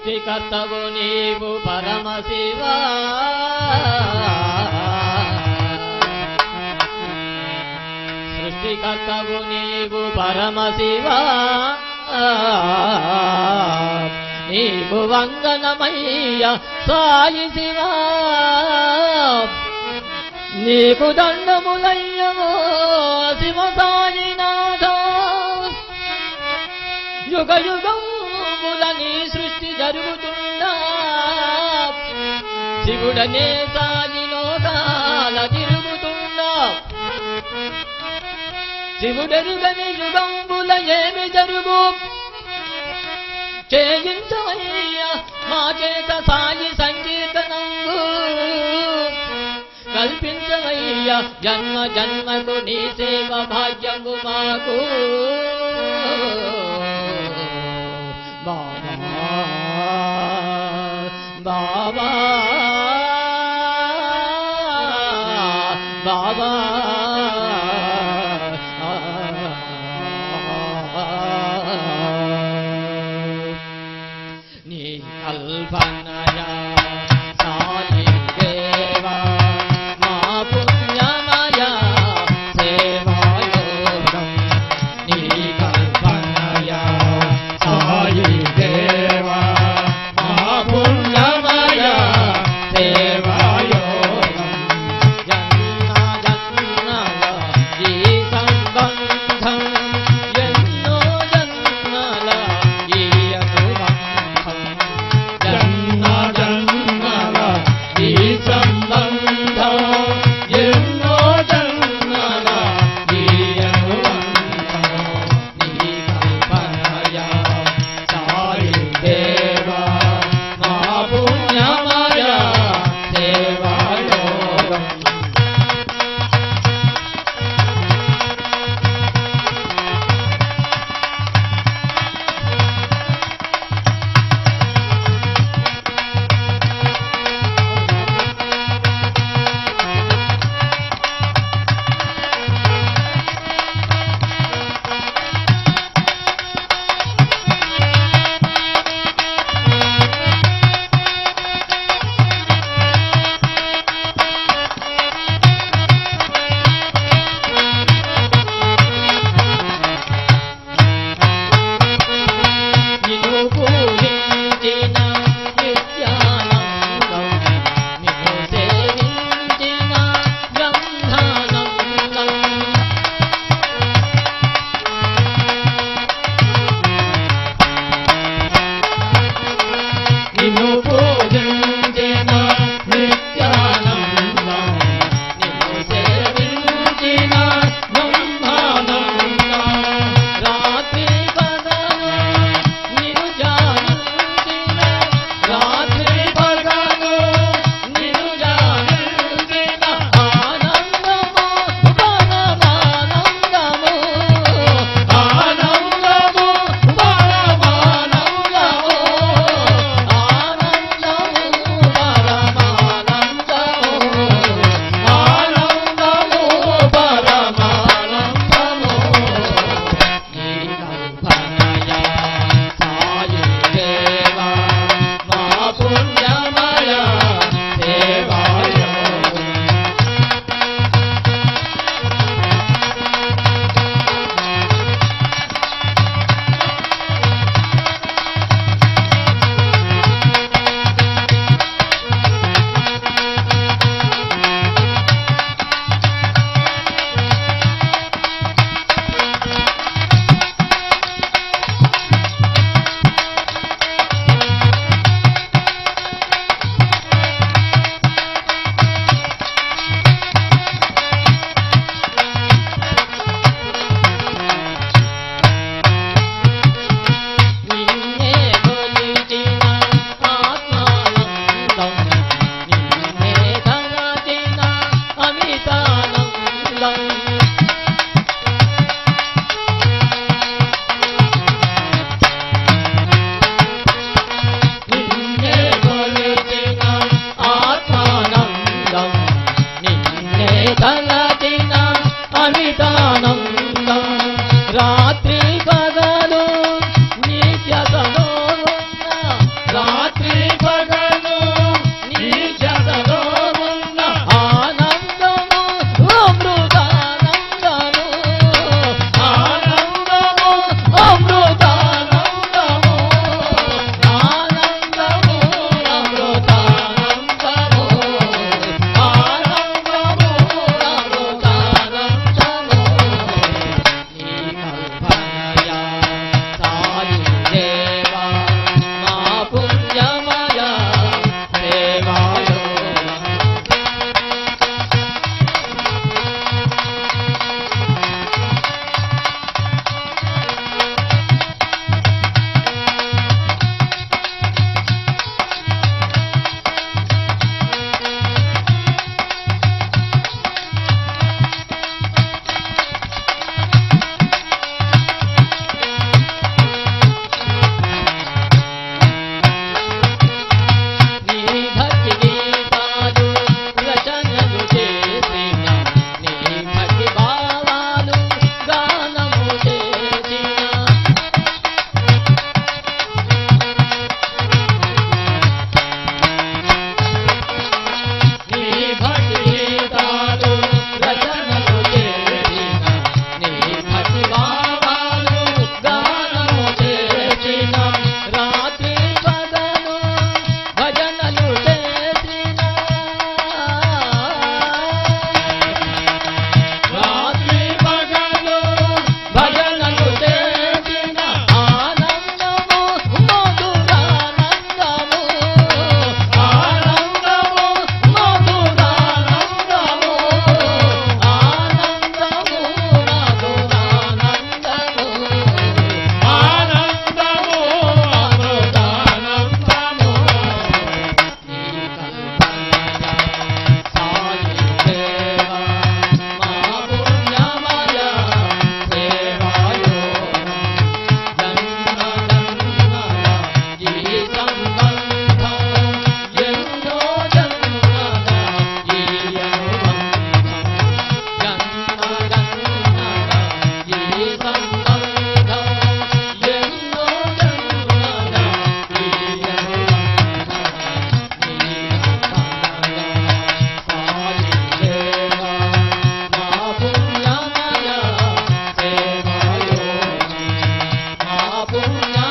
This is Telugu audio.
సృష్టికర్తవు నీవు పరమశివ సృష్టికర్తవు నీవు పరమశివ నీవు వందనమయ్య సాయి శివ నీకు దండములయ్యవో శివ సాయినాథ యుగ యుగముల నీ సృష్టి జరుగుతున్నా శివుడనే సాయి లోకాల తిరుగుతున్నా శివుడెరుగని యుగంబుల ఏమి జరుగు చేయించవయ్యా మా చేత సాయి సంకీర్తనంబు కల్పించవయ్యా జన్మ జన్మకు నీ సేవ భాగ్యము మాకు బాబా బాబా బాబా నీ కల్పనయా సాయి దేవా మా పుణ్యమయా సేవాయోగం నీ కల్పనయా సాయి దేవా మా పుణ్యమయా సేవాయోగం జన్మ జన్మల ఈ సంబంధం ఎన్నో జన్మల ఈ అనుబంధం జన్మ జన్మల ఈ సంబంధం ఎన్నో జన్మల ఈ అనుబంధం నీ కల్పనయా సాయి దేవా మా పుణ్యమయా సేవాయోగం నిన్ను పూజించిన నిత్యానందం నిన్ను సేవించిన బ్రహ్మానందం నిన్ను పూజించిన నిత్యానందం నిన్ను సేవించిన బ్రహ్మానందం రాత్రి పగలు నిన్ను జానించిన రాత్రి పగలు నిన్ను జానించిన ఆనందము పరమానందము ఆనందము పరమానందము ఆనందము పరమానందము ఆనందము పరమానందము నీ కల్పనయా సాయి దేవా మా పుణ్యమయా సేవాయోగం నిన్నే కొలిచిన ఆత్మానందం నిన్నే తలచిన అమితానందం నిన్నే కొలిచిన ఆత్మానందం నిన్నే తలచిన అమితానందం రాత్రి పగలు నిత్యతలో ఉన్న పుణ్య